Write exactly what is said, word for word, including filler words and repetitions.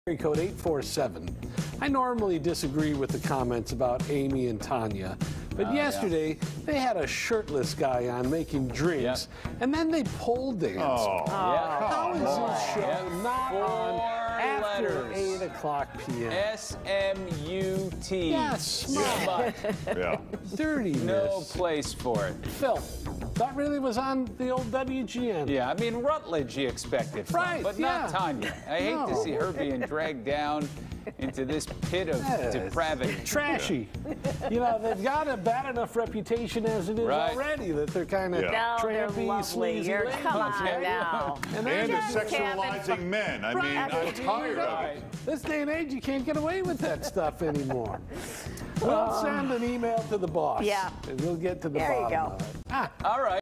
Code eight four seven. I normally disagree with the comments about Amy and Tanya, but uh, yesterday yeah. they had a shirtless guy on making drinks, yep. and then they pole danced. Oh, yeah. How is oh. this show Yep. not Four on after letters. eight o'clock p m? S M U T. Yeah, smart. Yeah. Dirtiness. No place for it. Phil, that really was on the old W G N. Yeah, I mean, Rutledge you expect it from, right, but yeah. not Tanya. I hate no. to see her being dragged down into this pit of yeah, depravity. Trashy. You know, they've got a bad enough reputation as it is right. already that they're kind of yeah. no, trampy, sleazy. You're, come on now. And, and it's sexualizing men. I right. mean, I'm tired of it. This day and age, you can't get away with that stuff anymore. We'll send an email to the boss. Yeah. And we'll get to the there bottom you go. of it. Ah. All right.